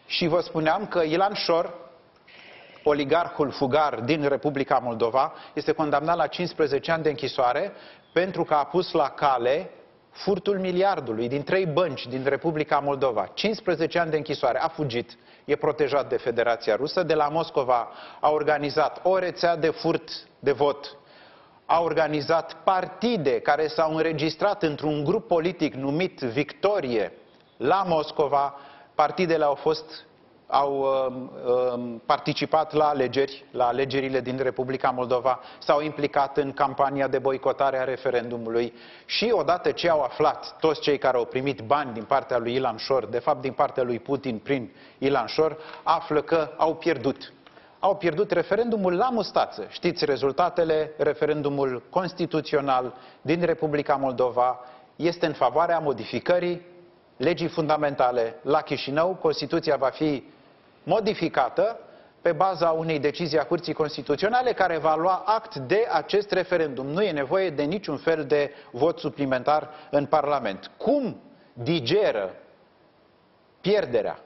Și vă spuneam că Ilan Șor, oligarhul fugar din Republica Moldova, este condamnat la 15 ani de închisoare pentru că a pus la cale furtul miliardului din 3 bănci din Republica Moldova. 15 ani de închisoare. A fugit. E protejat de Federația Rusă. De la Moscova a organizat o rețea de furt de vot. A organizat partide care s-au înregistrat într-un grup politic numit Victorie la Moscova. Partidele au participat la alegerile din Republica Moldova, s-au implicat în campania de boicotare a referendumului și odată ce au aflat toți cei care au primit bani din partea lui Ilan Șor, de fapt din partea lui Putin prin Ilan Șor, află că au pierdut. Au pierdut referendumul la mustață. Știți rezultatele, referendumul constituțional din Republica Moldova este în favoarea modificării legii fundamentale la Chișinău. Constituția va fi modificată pe baza unei decizii a Curții Constituționale care va lua act de acest referendum. Nu e nevoie de niciun fel de vot suplimentar în Parlament. Cum digeră pierderea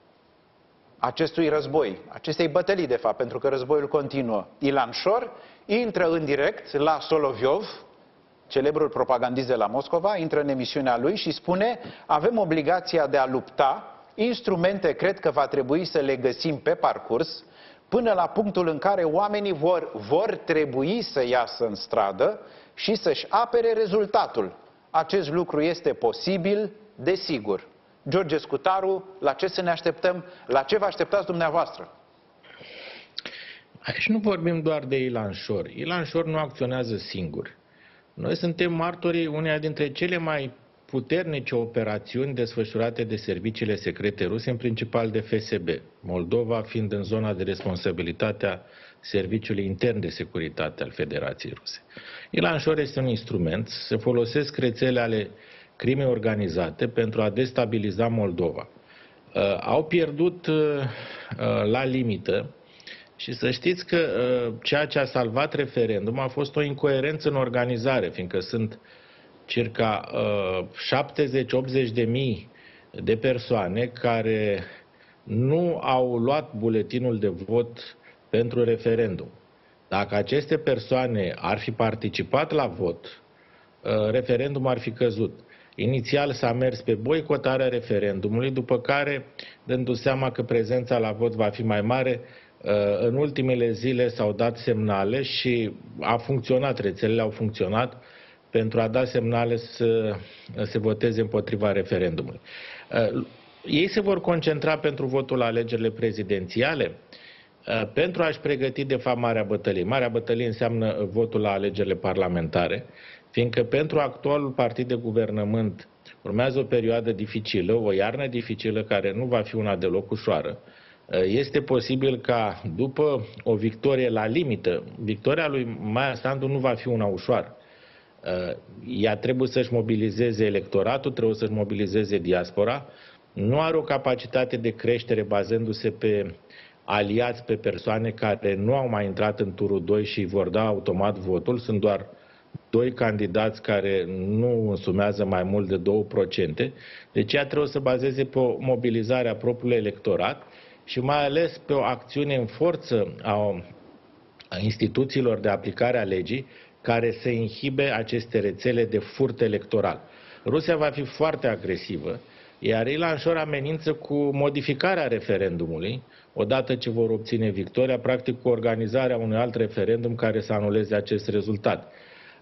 acestui război, acestei bătălii de fapt, pentru că războiul continuă? Ilan Șor intră în direct la Soloviov, celebrul propagandist de la Moscova, intră în emisiunea lui și spune: avem obligația de a lupta, instrumente cred că va trebui să le găsim pe parcurs, până la punctul în care oamenii vor trebui să iasă în stradă și să-și apere rezultatul. Acest lucru este posibil, desigur. George Scutaru, la ce să ne așteptăm? La ce vă așteptați dumneavoastră? Aici nu vorbim doar de Ilan Șor. Ilan Șor nu acționează singur. Noi suntem martorii uneia dintre cele mai puternice operațiuni desfășurate de serviciile secrete ruse, în principal de FSB, Moldova fiind în zona de responsabilitate a Serviciului Intern de Securitate al Federației Ruse. Ilan Șor este un instrument, se folosesc rețele ale crimei organizate pentru a destabiliza Moldova. Au pierdut la limită și să știți că ceea ce a salvat referendum a fost o incoerență în organizare, fiindcă sunt circa 70-80 de mii de persoane care nu au luat buletinul de vot pentru referendum. Dacă aceste persoane ar fi participat la vot, referendumul ar fi căzut. Inițial s-a mers pe boicotarea referendumului, după care, dându-se seama că prezența la vot va fi mai mare, în ultimele zile s-au dat semnale și a funcționat, rețelele au funcționat pentru a da semnale să se voteze împotriva referendumului. Ei se vor concentra pentru votul la alegerile prezidențiale pentru a-și pregăti de fapt Marea Bătălie. Marea Bătălie înseamnă votul la alegerile parlamentare, fiindcă pentru actualul partid de guvernământ urmează o perioadă dificilă, o iarnă dificilă care nu va fi una deloc ușoară. Este posibil ca după o victorie la limită, victoria lui Maia Sandu nu va fi una ușoară. Ea trebuie să-și mobilizeze electoratul, trebuie să-și mobilizeze diaspora, nu are o capacitate de creștere bazându-se pe aliați, pe persoane care nu au mai intrat în turul 2 și vor da automat votul. Sunt doar 2 candidați care nu însumează mai mult de 2%. Deci ea trebuie să bazeze pe o mobilizare a propriului electorat și mai ales pe o acțiune în forță a instituțiilor de aplicare a legii care să inhibe aceste rețele de furt electoral. Rusia va fi foarte agresivă, iar Ilan Șor amenință cu modificarea referendumului, odată ce vor obține victoria, practic cu organizarea unui alt referendum care să anuleze acest rezultat.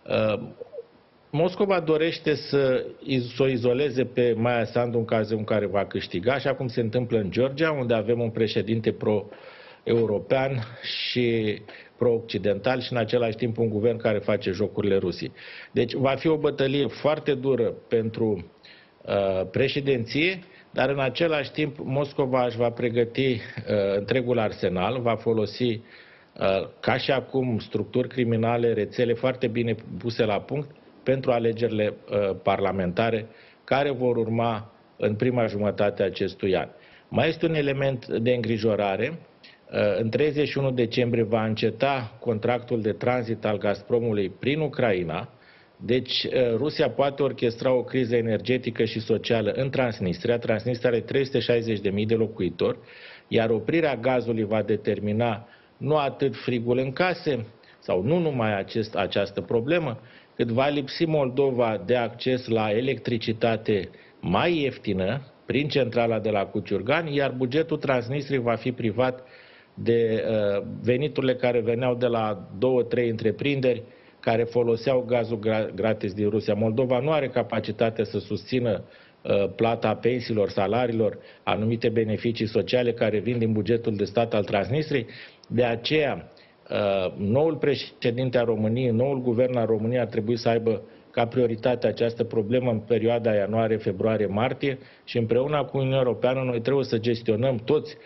Moscova dorește să o izoleze pe Maia Sandu în cazul în care va câștiga, așa cum se întâmplă în Georgia, unde avem un președinte pro-european și pro-occidental și în același timp un guvern care face jocurile Rusiei. Deci va fi o bătălie foarte dură pentru președinție, dar în același timp Moscova își va pregăti întregul arsenal, va folosi ca și acum structuri criminale, rețele foarte bine puse la punct pentru alegerile parlamentare care vor urma în prima jumătate a acestui an. Mai este un element de îngrijorare. În 31 decembrie va înceta contractul de tranzit al Gazpromului prin Ucraina. Deci Rusia poate orchestra o criză energetică și socială în Transnistria. Transnistria are 360.000 de locuitori, iar oprirea gazului va determina nu atât frigul în case, sau nu numai această problemă, cât va lipsi Moldova de acces la electricitate mai ieftină prin centrala de la Cuciurgani, iar bugetul Transnistriei va fi privat de veniturile care veneau de la 2-3 întreprinderi care foloseau gazul gratis din Rusia. Moldova nu are capacitate să susțină plata pensiilor, salariilor, anumite beneficii sociale care vin din bugetul de stat al Transnistriei. De aceea, noul președinte al României, noul guvern al României ar trebui să aibă ca prioritate această problemă în perioada ianuarie, februarie, martie și împreună cu Uniunea Europeană noi trebuie să gestionăm toți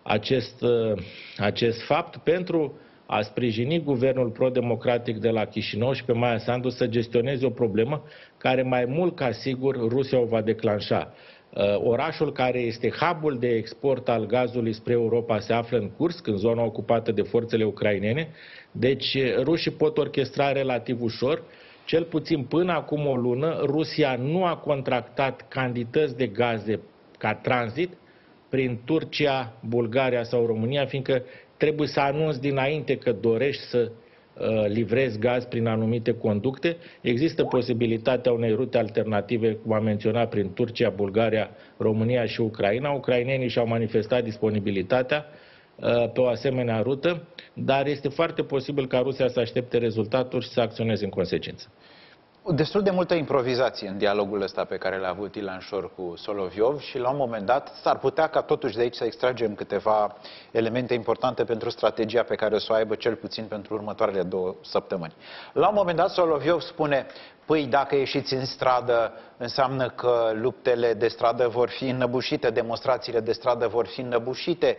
acest fapt pentru a sprijini guvernul pro-democratic de la Chișinău și pe Maia Sandu să gestioneze o problemă care mai mult ca sigur Rusia o va declanșa. Orașul care este hub-ul de export al gazului spre Europa se află în Kursk, în zona ocupată de forțele ucrainene, deci rușii pot orchestra relativ ușor. Cel puțin până acum o lună, Rusia nu a contractat cantități de gaze ca tranzit prin Turcia, Bulgaria sau România, fiindcă trebuie să anunți dinainte că dorești să livrezi gaz prin anumite conducte. Există posibilitatea unei rute alternative, cum am menționat, prin Turcia, Bulgaria, România și Ucraina. Ucrainenii și-au manifestat disponibilitatea pe o asemenea rută, dar este foarte posibil ca Rusia să aștepte rezultatul și să acționeze în consecință. Destul de multă improvizație în dialogul ăsta pe care l-a avut Ilan Șor cu Soloviov și la un moment dat s-ar putea ca totuși de aici să extragem câteva elemente importante pentru strategia pe care o să o aibă cel puțin pentru următoarele 2 săptămâni. La un moment dat Soloviov spune: păi dacă ieșiți în stradă înseamnă că luptele de stradă vor fi înăbușite, demonstrațiile de stradă vor fi înăbușite,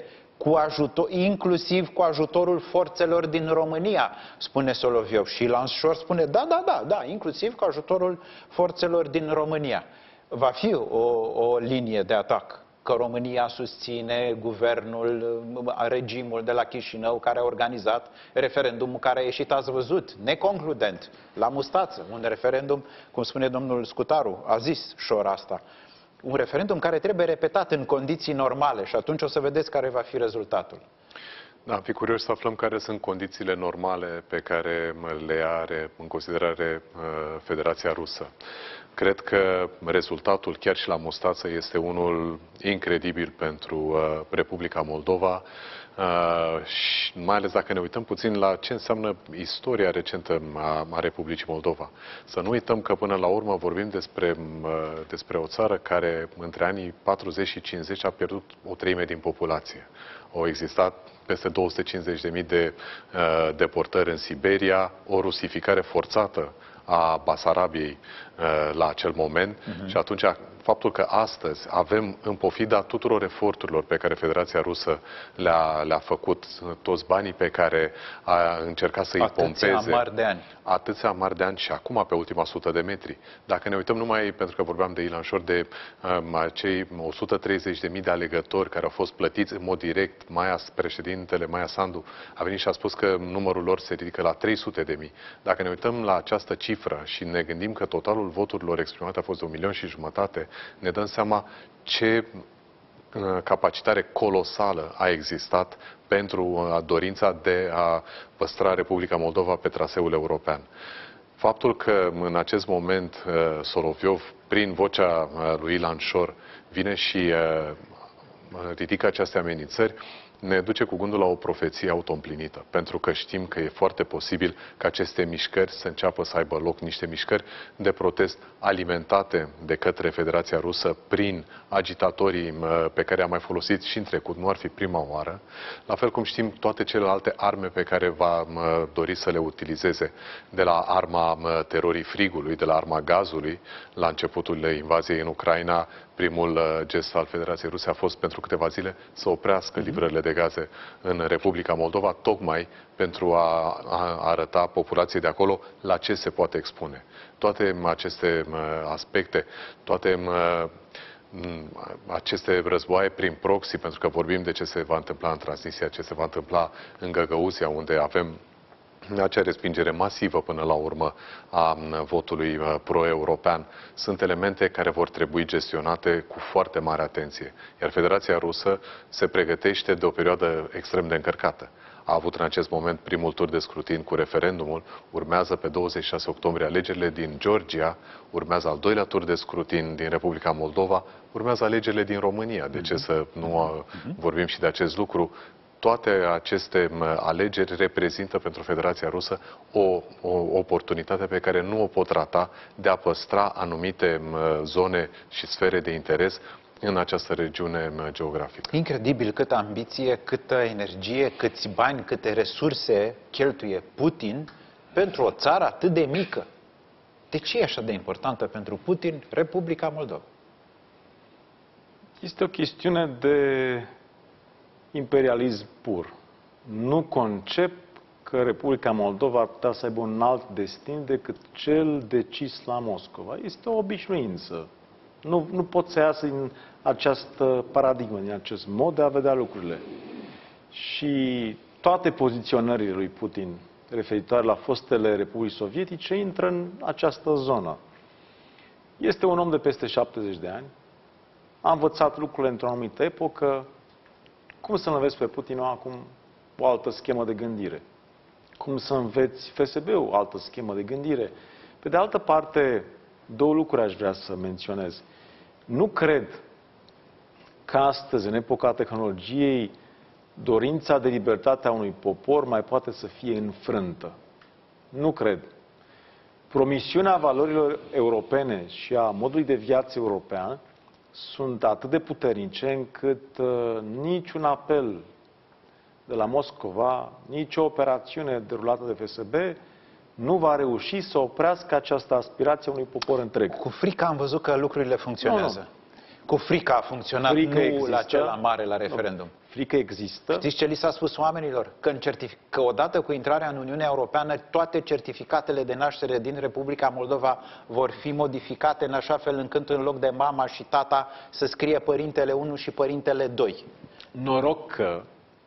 inclusiv cu ajutorul forțelor din România, spune Soloviov. Și Ilan Șor spune, da, inclusiv cu ajutorul forțelor din România. Va fi o linie de atac, că România susține guvernul, regimul de la Chișinău care a organizat referendumul care a ieșit, ați văzut, neconcludent, la mustață, un referendum, cum spune domnul Scutaru, a zis Șor asta. Un referendum care trebuie repetat în condiții normale și atunci o să vedeți care va fi rezultatul. Da, am fi curios să aflăm care sunt condițiile normale pe care le are în considerare Federația Rusă. Cred că rezultatul, chiar și la mustață, este unul incredibil pentru Republica Moldova, și mai ales dacă ne uităm puțin la ce înseamnă istoria recentă a Republicii Moldova. Să nu uităm că până la urmă vorbim despre o țară care între anii 40 și 50 a pierdut o treime din populație. Au existat peste 250.000 de deportări în Siberia, o rusificare forțată a Basarabiei la acel moment și atunci faptul că astăzi avem, în pofida tuturor eforturilor pe care Federația Rusă le-a făcut, toți banii pe care a încercat să îi pompeze, atâția mari de ani și acum pe ultima 100 de metri. Dacă ne uităm numai, pentru că vorbeam de Ilan Șor, de cei 130.000 de alegători care au fost plătiți în mod direct, președintele Maia Sandu a venit și a spus că numărul lor se ridică la 300.000. Dacă ne uităm la această cifră și ne gândim că totalul voturilor exprimate a fost de 1,5 milion, ne dăm seama ce capacitare colosală a existat pentru dorința de a păstra Republica Moldova pe traseul european. Faptul că în acest moment Soloviov, prin vocea lui Ilan Șor, vine și ridică aceste amenințări, ne duce cu gândul la o profeție autoîmplinită, pentru că știm că e foarte posibil ca aceste mișcări să înceapă să aibă loc, niște mișcări de protest alimentate de către Federația Rusă prin agitatorii pe care am mai folosit și în trecut, nu ar fi prima oară, la fel cum știm toate celelalte arme pe care va dori să le utilizeze, de la arma terorii frigului, de la arma gazului, la începutul invaziei în Ucraina. Primul gest al Federației Ruse a fost pentru câteva zile să oprească livrările de gaze în Republica Moldova, tocmai pentru a arăta populației de acolo la ce se poate expune. Toate aceste aspecte, toate aceste războaie prin proxy, pentru că vorbim de ce se va întâmpla în Transnistria, ce se va întâmpla în Găgăuzia, unde avem acea respingere masivă până la urmă a votului pro-european, sunt elemente care vor trebui gestionate cu foarte mare atenție. Iar Federația Rusă se pregătește de o perioadă extrem de încărcată. A avut în acest moment primul tur de scrutin cu referendumul, urmează pe 26 octombrie alegerile din Georgia, urmează al doilea tur de scrutin din Republica Moldova, urmează alegerile din România. De ce să nu vorbim și de acest lucru? Toate aceste alegeri reprezintă pentru Federația Rusă o oportunitate pe care nu o pot rata de a păstra anumite zone și sfere de interes în această regiune geografică. Incredibil câtă ambiție, câtă energie, câți bani, câte resurse cheltuie Putin pentru o țară atât de mică. De ce e așa de importantă pentru Putin Republica Moldova? Este o chestiune de imperialism pur. Nu concep că Republica Moldova ar putea să aibă un alt destin decât cel decis la Moscova. Este o obișnuință. Nu pot să iasă din această paradigmă, din acest mod de a vedea lucrurile. Și toate poziționările lui Putin referitoare la fostele republici sovietice intră în această zonă. Este un om de peste 70 de ani. A învățat lucrurile într-o anumită epocă. Cum să înveți pe Putin acum o altă schemă de gândire? Cum să înveți FSB-ul o altă schemă de gândire? Pe de altă parte, două lucruri aș vrea să menționez. Nu cred că astăzi, în epoca tehnologiei, dorința de libertate a unui popor mai poate să fie înfrântă. Nu cred. Promisiunea valorilor europene și a modului de viață european sunt atât de puternice încât niciun apel de la Moscova, nicio operațiune derulată de FSB nu va reuși să oprească această aspirație a unui popor întreg. Cu frica am văzut că lucrurile funcționează. Nu. Cu frica a funcționat, frica nu există, la cel mare, la referendum. Nu. Frică există. Știți ce li s-a spus oamenilor? Că odată cu intrarea în Uniunea Europeană, toate certificatele de naștere din Republica Moldova vor fi modificate în așa fel încât în loc de mama și tata să scrie părintele 1 și părintele 2. Noroc că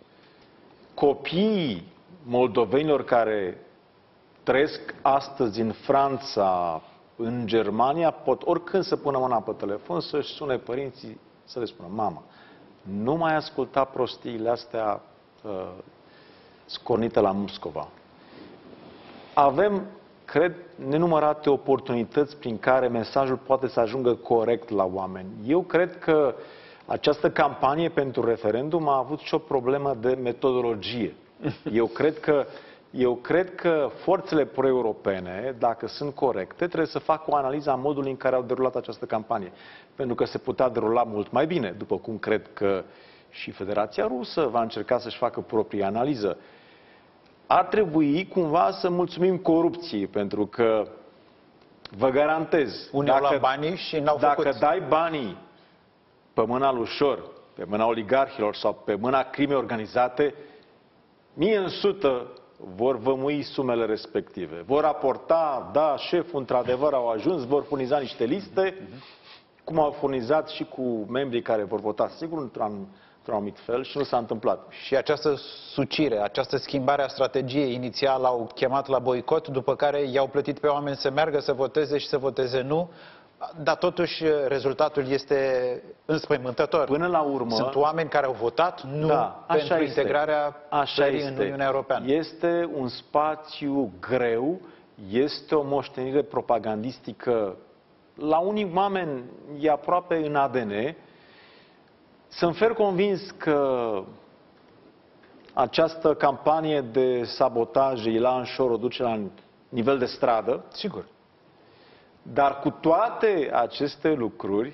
copiii moldovenilor care trăiesc astăzi în Franța, în Germania, pot oricând să pună mâna pe telefon, să-și sune părinții, să le spună: mama, nu mai asculta prostiile astea scornite la Moscova. Avem, cred, nenumărate oportunități prin care mesajul poate să ajungă corect la oameni. Eu cred că această campanie pentru referendum a avut și o problemă de metodologie. Eu cred că forțele pro-europene, dacă sunt corecte, trebuie să facă o analiză a modului în care au derulat această campanie. Pentru că se putea derula mult mai bine, după cum cred că și Federația Rusă va încerca să-și facă propria analiză. Ar trebui cumva să mulțumim corupției, pentru că vă garantez, unii au luat banii și n-au făcut. Dacă dai banii pe mâna lui Șor, pe mâna oligarhilor sau pe mâna crimei organizate, 100% vor vămui sumele respective. Vor raporta, da, șeful, într-adevăr, au ajuns, vor furniza niște liste, cum au furnizat și cu membrii care vor vota, sigur, într-un anumit fel, și nu s-a întâmplat. Și această sucire, această schimbare a strategiei, inițial au chemat la boicot, după care i-au plătit pe oameni să meargă să voteze și să voteze nu, dar totuși rezultatul este înspăimântător. Până la urmă, sunt oameni care au votat nu pentru integrarea țării în Uniunea Europeană. Este un spațiu greu, este o moștenire propagandistică, la unii oameni e aproape în ADN. Sunt fer convins că această campanie de sabotaj Ilan Șor o duce la nivel de stradă. Sigur. Dar cu toate aceste lucruri,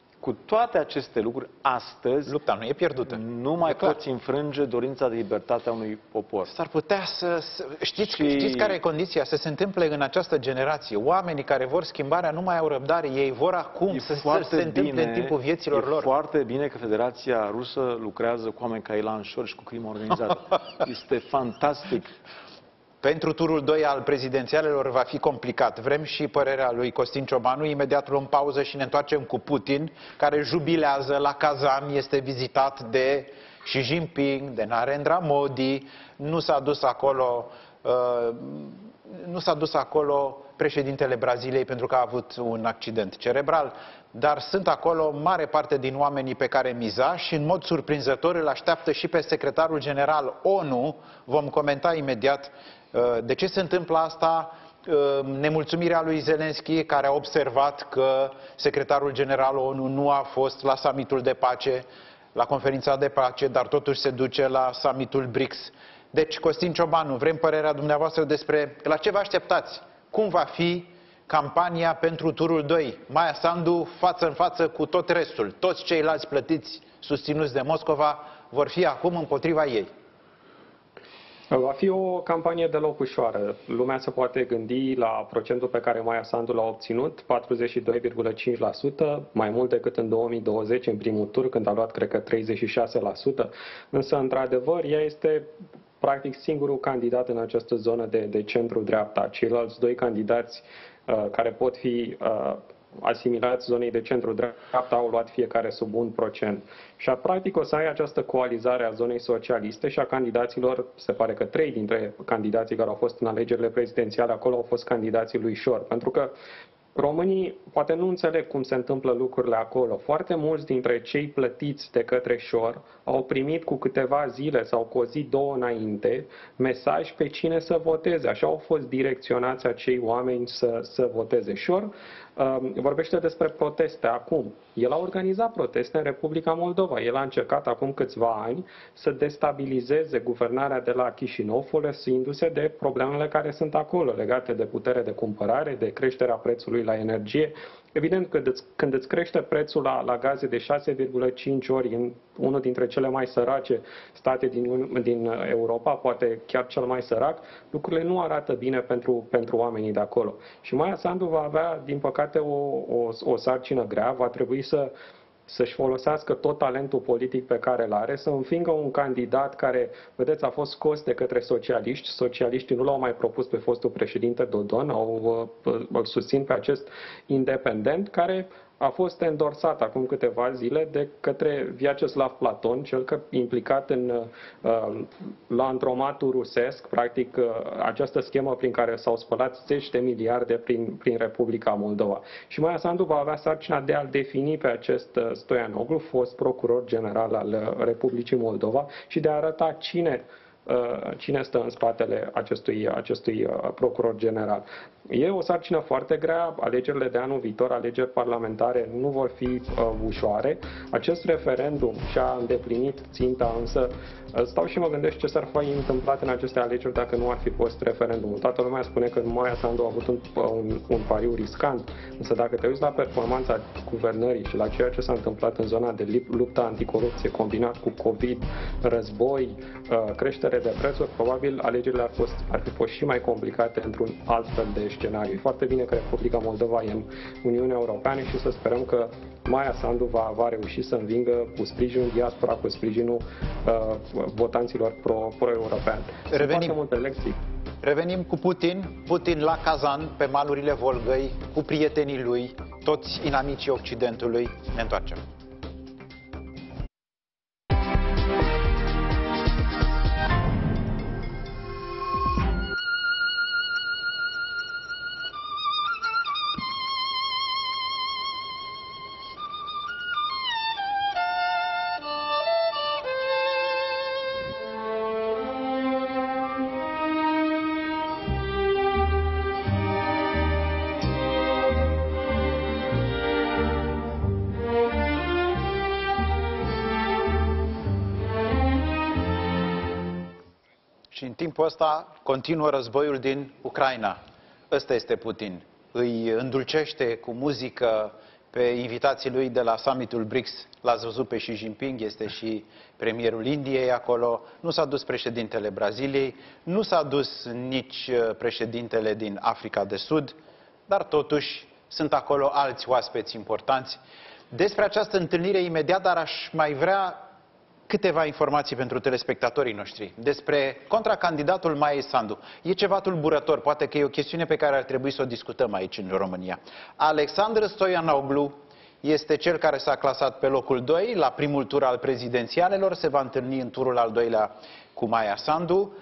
astăzi, lupta nu e pierdută. Nu mai poți înfrânge dorința de libertate a unui popor. S-ar putea să... Știți care e condiția? Să se întâmple în această generație. Oamenii care vor schimbarea nu mai au răbdare. Ei vor acum să se întâmple în timpul vieților lor. E foarte bine că Federația Rusă lucrează cu oameni ca Ilan Șor și cu crimă organizată. Este fantastic. Pentru turul 2 al prezidențialelor va fi complicat. Vrem și părerea lui Costin Ciobanu. Imediat luăm pauză și ne întoarcem cu Putin, care jubilează la Kazan, este vizitat de Xi Jinping, de Narendra Modi. Nu s-a dus acolo Nu s-a dus acolo președintele Braziliei pentru că a avut un accident cerebral, dar sunt acolo mare parte din oamenii pe care miza și în mod surprinzător îl așteaptă și pe secretarul general ONU. Vom comenta imediat de ce se întâmplă asta, nemulțumirea lui Zelensky, care a observat că secretarul general ONU nu a fost la summitul de pace, la conferința de pace, dar totuși se duce la summitul BRICS. Deci, Costin Ciobanu, vrem părerea dumneavoastră despre la ce vă așteptați? Cum va fi campania pentru turul 2? Maia Sandu față în față cu tot restul. Toți ceilalți plătiți, susținuți de Moscova, vor fi acum împotriva ei. Va fi o campanie deloc ușoară. Lumea se poate gândi la procentul pe care Maia Sandu l-a obținut, 42,5%, mai mult decât în 2020, în primul tur, când a luat, cred că, 36%. Însă, într-adevăr, ea este practic singurul candidat în această zonă de centru-dreapta. Ceilalți doi candidați care pot fi asimilați zonei de centru-dreapta au luat fiecare sub 1%. Și practic o să ai această coalizare a zonei socialiste și a candidaților, se pare că 3 dintre candidații care au fost în alegerile prezidențiale acolo au fost candidații lui Șor. Pentru că românii poate nu înțeleg cum se întâmplă lucrurile acolo. Foarte mulți dintre cei plătiți de către Șor au primit cu câteva zile sau cu o zi, două înainte mesaj pe cine să voteze. Așa au fost direcționați acei oameni să voteze. Șor vorbește despre proteste acum. El a organizat proteste în Republica Moldova. El a încercat acum câțiva ani să destabilizeze guvernarea de la Chișinău, folosindu-se de problemele care sunt acolo, legate de putere de cumpărare, de creșterea prețului la energie. Evident că când îți crește prețul la gaze de 6,5 ori în unul dintre cele mai sărace state din Europa, poate chiar cel mai sărac, lucrurile nu arată bine pentru oamenii de acolo. Și Maia Sandu va avea, din păcate, o sarcină grea, va trebui să-și folosească tot talentul politic pe care îl are, să învingă un candidat care, vedeți, a fost scos de către socialiști. Socialiștii nu l-au mai propus pe fostul președinte Dodon, îl susțin pe acest independent, care a fost endorsat acum câteva zile de către Vyacheslav Platon, cel implicat la întromatul rusesc, practic această schemă prin care s-au spălat zeci de miliarde prin Republica Moldova. Și Maia Sandu va avea sarcina de a-l defini pe acest Stoianoglu, fost procuror general al Republicii Moldova, și de a arăta cine stă în spatele acestui procuror general. E o sarcină foarte grea, alegerile de anul viitor, alegeri parlamentare, nu vor fi ușoare. Acest referendum și-a îndeplinit ținta, însă stau și mă gândesc ce s-ar fi întâmplat în aceste alegeri dacă nu ar fi fost referendumul. Toată lumea spune că Maia Sandu a avut un pariu riscant, însă dacă te uiți la performanța guvernării și la ceea ce s-a întâmplat în zona de luptă anticorupție combinat cu COVID, război, creștere de prețuri, probabil alegerile ar fi fost și mai complicate într-un alt fel de scenariu. E foarte bine că Republica Moldova e în Uniunea Europeană și să sperăm că Maia Sandu va reuși să învingă cu sprijinul diaspora, cu sprijinul votanților pro-european. Revenim cu Putin la Kazan, pe malurile Volgăi, cu prietenii lui, toți inamicii Occidentului. Ne întoarcem. Și în timpul ăsta continuă războiul din Ucraina. Ăsta este Putin. Îi îndulcește cu muzică pe invitații lui de la summitul BRICS. L-ați văzut pe Xi Jinping, este și premierul Indiei acolo. Nu s-a dus președintele Braziliei, nu s-a dus nici președintele din Africa de Sud, dar totuși sunt acolo alți oaspeți importanți. Despre această întâlnire imediat, dar aș mai vrea câteva informații pentru telespectatorii noștri despre contracandidatul Maiei Sandu. E ceva tulburător, poate că e o chestiune pe care ar trebui să o discutăm aici în România. Alexandru Stoianoglu este cel care s-a clasat pe locul 2 la primul tur al prezidențialelor, se va întâlni în turul al doilea cu Maia Sandu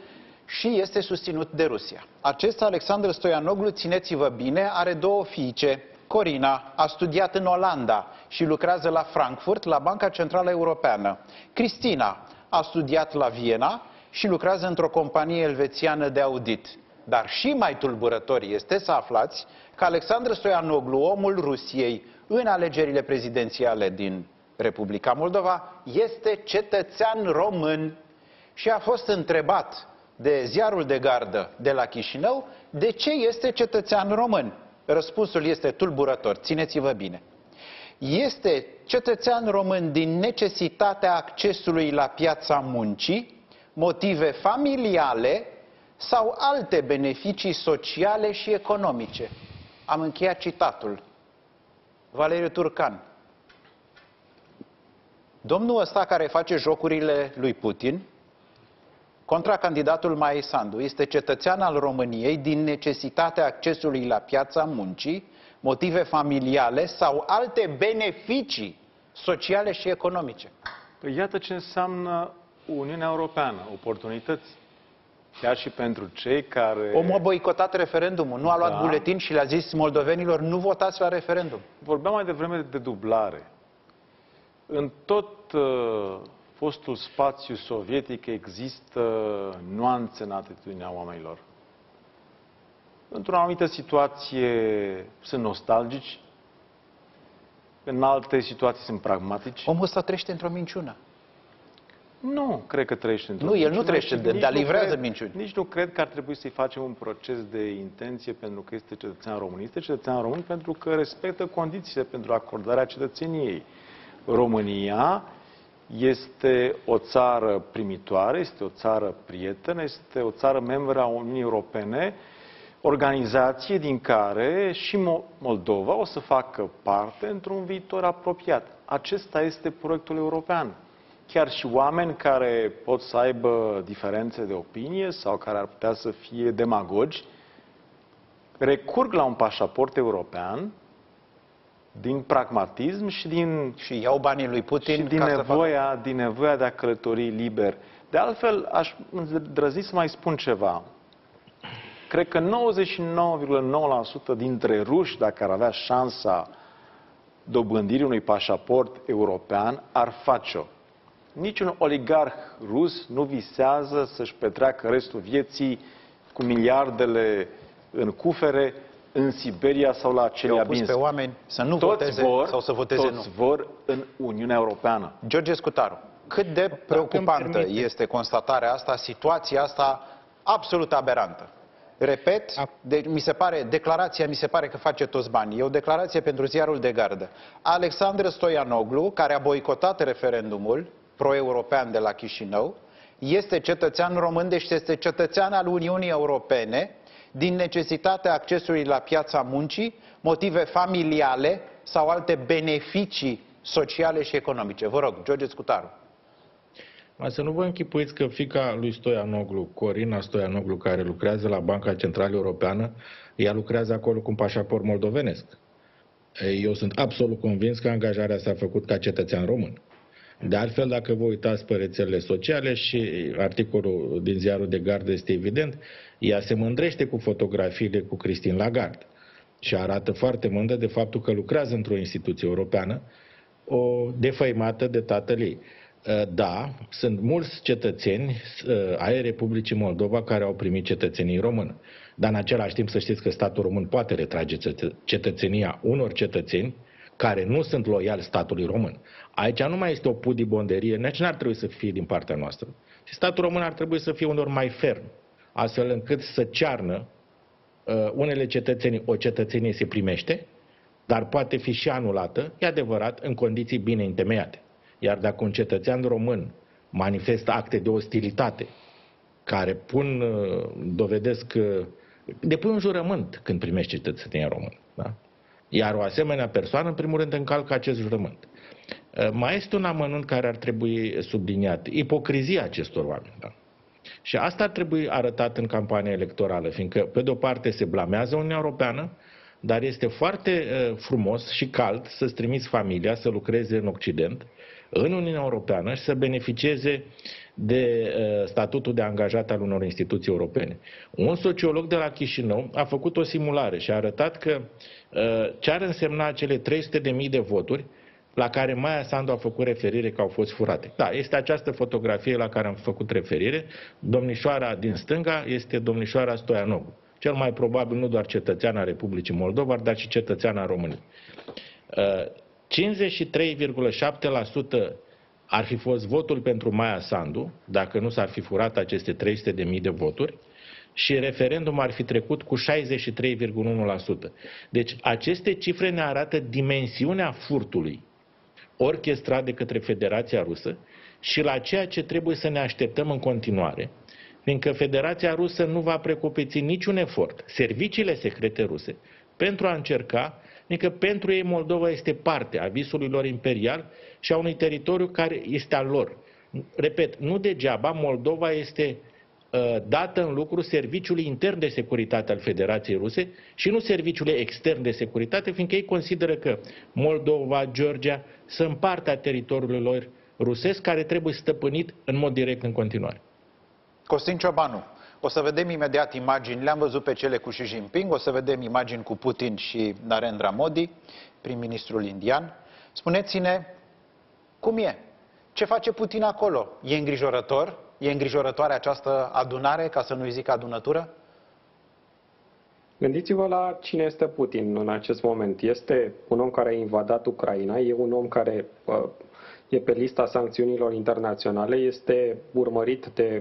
și este susținut de Rusia. Acest Alexandru Stoianoglu, țineți-vă bine, are două fiice. Corina a studiat în Olanda și lucrează la Frankfurt, la Banca Centrală Europeană. Cristina a studiat la Viena și lucrează într-o companie elvețiană de audit. Dar și mai tulburător este să aflați că Alexandru Stoianoglu, omul Rusiei, în alegerile prezidențiale din Republica Moldova, este cetățean român și a fost întrebat de ziarul de gardă de la Chișinău de ce este cetățean român. Răspunsul este tulburător, țineți-vă bine. Este cetățean român din necesitatea accesului la piața muncii, motive familiale sau alte beneficii sociale și economice. Am încheiat citatul. Valeriu Turcan. Domnul ăsta care face jocurile lui Putin, contra candidatul Maia Sandu, este cetățean al României din necesitatea accesului la piața muncii, motive familiale sau alte beneficii sociale și economice. Păi iată ce înseamnă Uniunea Europeană, oportunități. Chiar și pentru cei care... Omul a boicotat referendumul, nu a luat buletin și le-a zis moldovenilor nu votați la referendum. Vorbeam mai devreme de dublare. În tot fostul spațiu sovietic există nuanțe în atitudinea oamenilor. Într-o anumită situație sunt nostalgici, în alte situații sunt pragmatici. Omul ăsta trăiește într-o minciună. Nu, cred că trăiește într-o minciună. Nu, el nu trăiește, dar livrează minciuni. Nici nu cred că ar trebui să-i facem un proces de intenție pentru că este cetățean român. Este cetățean român pentru că respectă condițiile pentru acordarea cetățeniei. România este o țară primitoare, este o țară prietenă, este o țară membră a Uniunii Europene, organizație din care și Moldova o să facă parte într-un viitor apropiat. Acesta este proiectul european. Chiar și oameni care pot să aibă diferențe de opinie sau care ar putea să fie demagogi, recurg la un pașaport european din pragmatism și din... Și iau banii lui Putin și din nevoia de a călători liber. De altfel, aș îndrăzni să mai spun ceva. Cred că 99,9% dintre ruși, dacă ar avea șansa dobândirii unui pașaport european, ar face-o. Niciun oligarh rus nu visează să-și petreacă restul vieții cu miliardele în cufere în Siberia sau la Celiabinsk. Pe oameni să nu voteze sau să voteze nu. Toți vor în Uniunea Europeană. George Scutaru, cât de preocupantă este constatarea asta, situația asta absolut aberantă? Repet, declarația mi se pare că face toți banii. E o declarație pentru ziarul de gardă. Alexandru Stoianoglu, care a boicotat referendumul pro-european de la Chișinău, este cetățean român, deci este cetățean al Uniunii Europene, din necesitatea accesului la piața muncii, motive familiale sau alte beneficii sociale și economice. Vă rog, George Scutaru. Să nu vă închipuiți că fiica lui Stoianoglu, Corina Stoianoglu, care lucrează la Banca Centrală Europeană, ea lucrează acolo cu un pașaport moldovenesc. Eu sunt absolut convins că angajarea s-a făcut ca cetățean român. De altfel, dacă vă uitați pe rețelele sociale și articolul din ziarul de gardă este evident, ea se mândrește cu fotografiile cu Christine Lagarde și arată foarte mândră de faptul că lucrează într-o instituție europeană, o defăimată de tatăl ei. Da, sunt mulți cetățeni ai Republicii Moldova care au primit cetățenie română, dar în același timp să știți că statul român poate retrage cetățenia unor cetățeni care nu sunt loiali statului român. Aici nu mai este o pudibonderie, nici n-ar trebui să fie din partea noastră. Și statul român ar trebui să fie unor mai ferm, astfel încât să cearnă unele cetățenii, o cetățenie se primește, dar poate fi și anulată, e adevărat, în condiții bine întemeiate. Iar dacă un cetățean român manifestă acte de ostilitate, care dovedesc, depui un jurământ când primești cetățenia română. Da? Iar o asemenea persoană, în primul rând, încalcă acest jurământ. Mai este un amănunt care ar trebui subliniat. Ipocrizia acestor oameni. Da? Și asta ar trebui arătat în campania electorală, fiindcă, pe de o parte, se blamează Uniunea Europeană, dar este foarte frumos și cald să-ți trimiți familia să lucreze în Occident, în Uniunea Europeană și să beneficieze de statutul de angajat al unor instituții europene. Un sociolog de la Chișinău a făcut o simulare și a arătat că ce ar însemna cele 300.000 de voturi la care Maia Sandu a făcut referire că au fost furate. Da, este această fotografie la care am făcut referire. Domnișoara din stânga este domnișoara Stoianovu. Cel mai probabil nu doar cetățeana Republicii Moldova, dar și cetățeana României. 53,7% ar fi fost votul pentru Maia Sandu, dacă nu s-ar fi furat aceste 300.000 de voturi, și referendumul ar fi trecut cu 63,1%. Deci aceste cifre ne arată dimensiunea furtului orchestrat de către Federația Rusă și la ceea ce trebuie să ne așteptăm în continuare, fiindcă Federația Rusă nu va precupeți niciun efort, serviciile secrete ruse, pentru a încerca, fiindcă pentru ei Moldova este parte a visului lor imperial și a unui teritoriu care este al lor. Repet, nu degeaba Moldova este dată în lucru serviciului intern de securitate al Federației Ruse și nu serviciului extern de securitate, fiindcă ei consideră că Moldova, Georgia sunt partea teritoriului lor rusesc care trebuie stăpânit în mod direct în continuare. Costin Ciobanu, o să vedem imediat imagini, le-am văzut pe cele cu Xi Jinping, o să vedem imagini cu Putin și Narendra Modi, prim-ministrul indian. Spuneți-ne, cum e? Ce face Putin acolo? E îngrijorător? E îngrijorătoare această adunare, ca să nu-i zic adunătură? Gândiți-vă la cine este Putin în acest moment. Este un om care a invadat Ucraina, e un om care e pe lista sancțiunilor internaționale, este urmărit de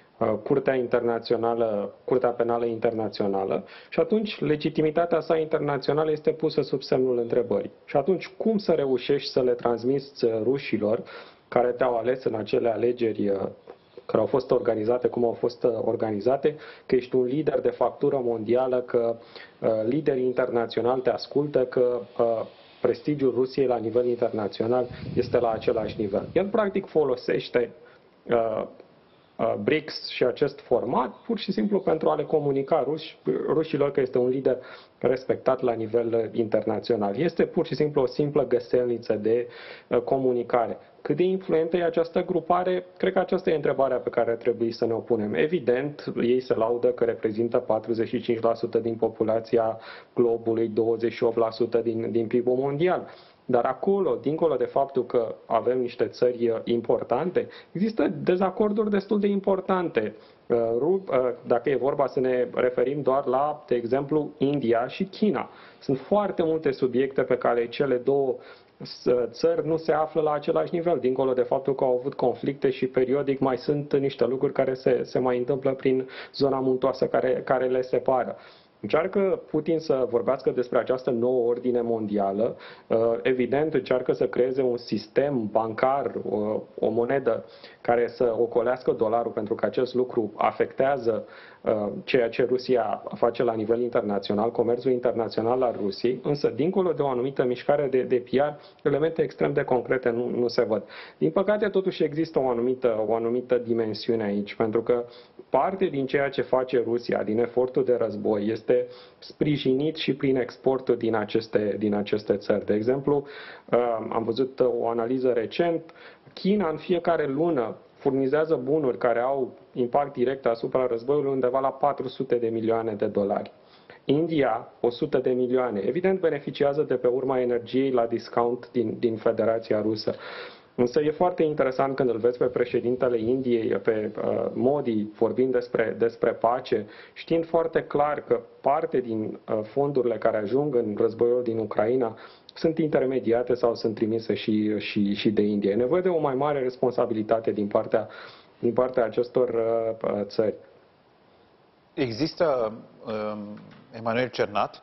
Curtea Penală Internațională și atunci legitimitatea sa internațională este pusă sub semnul întrebării. Și atunci cum să reușești să le transmiți rușilor care te-au ales în acele alegeri care au fost organizate, cum au fost organizate, că ești un lider de factură mondială, că liderii internaționali te ascultă, că prestigiul Rusiei la nivel internațional este la același nivel. El practic folosește BRICS și acest format pur și simplu pentru a le comunica rușilor că este un lider respectat la nivel internațional. Este pur și simplu o simplă găselniță de comunicare. Cât de influentă e această grupare? Cred că aceasta e întrebarea pe care trebuie să ne o punem. Evident, ei se laudă că reprezintă 45% din populația globului, 28% din PIB-ul mondial. Dar acolo, dincolo de faptul că avem niște țări importante, există dezacorduri destul de importante. Dacă e vorba să ne referim doar la, de exemplu, India și China. Sunt foarte multe subiecte pe care cele două țări nu se află la același nivel, dincolo de faptul că au avut conflicte și periodic mai sunt niște lucruri care se mai întâmplă prin zona muntoasă care le separă. Încearcă Putin să vorbească despre această nouă ordine mondială, evident încearcă să creeze un sistem bancar, o monedă care să ocolească dolarul, pentru că acest lucru afectează ceea ce Rusia face la nivel internațional, comerțul internațional al Rusiei, însă dincolo de o anumită mișcare de PR, elemente extrem de concrete nu se văd. Din păcate, totuși există o anumită dimensiune aici, pentru că parte din ceea ce face Rusia, din efortul de război, este sprijinit și prin exportul din aceste țări. De exemplu, am văzut o analiză recent, China în fiecare lună furnizează bunuri care au impact direct asupra războiului undeva la 400 de milioane de dolari. India, 100 de milioane. Evident, beneficiază de pe urma energiei la discount din Federația Rusă. Însă e foarte interesant când îl vezi pe președintele Indiei, pe Modi, vorbind despre pace, știind foarte clar că parte din fondurile care ajung în războiul din Ucraina sunt intermediate sau sunt trimise și de India. E nevoie de o mai mare responsabilitate din partea acestor țări. Există, Emanuel Cernat,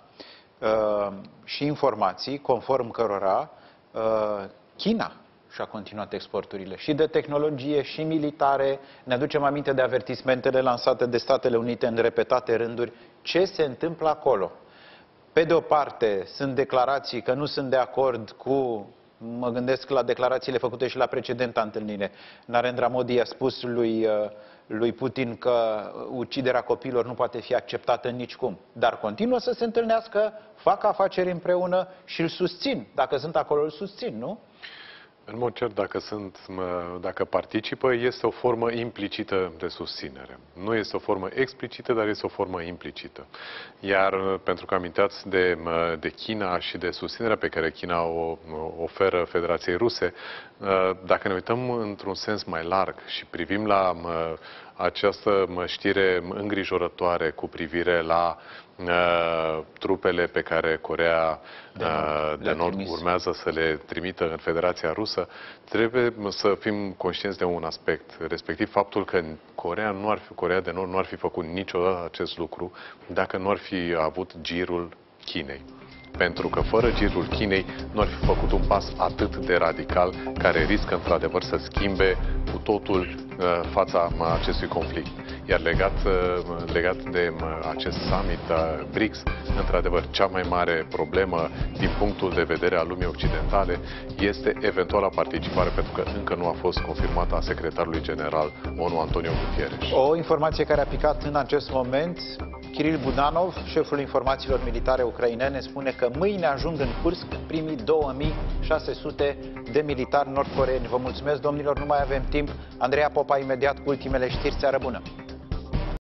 și informații conform cărora China și-a continuat exporturile și de tehnologie și militare. Ne aducem aminte de avertismentele lansate de Statele Unite în repetate rânduri. Ce se întâmplă acolo? Pe de o parte, sunt declarații că nu sunt de acord cu, mă gândesc la declarațiile făcute și la precedenta întâlnire. Narendra Modi a spus lui Putin că uciderea copiilor nu poate fi acceptată nicicum. Dar continuă să se întâlnească, fac afaceri împreună și îl susțin. Dacă sunt acolo, îl susțin, nu? În mod cert, dacă participă, este o formă implicită de susținere. Nu este o formă explicită, dar este o formă implicită. Iar pentru că aminteați de China și de susținerea pe care China o oferă Federației Ruse, dacă ne uităm într-un sens mai larg și privim la această știre îngrijorătoare cu privire la trupele pe care Coreea de Nord urmează să le trimită în Federația Rusă, trebuie să fim conștienți de un aspect, respectiv faptul că Coreea de Nord nu ar fi făcut niciodată acest lucru dacă nu ar fi avut girul Chinei. Pentru că fără girul Chinei nu ar fi făcut un pas atât de radical care riscă într-adevăr să schimbe cu totul fața acestui conflict. Iar legat de acest summit BRICS, într-adevăr, cea mai mare problemă din punctul de vedere al lumii occidentale este eventuala participare, pentru că încă nu a fost confirmată a secretarului general ONU Antonio Guterres. O informație care a picat în acest moment, Kiril Budanov, șeful informațiilor militare ucrainene, spune că mâine ajung în Kursk primii 2600 de militari nord-coreeni. Vă mulțumesc, domnilor, nu mai avem timp. Andreea Popa, imediat cu ultimele știri. Seară bună!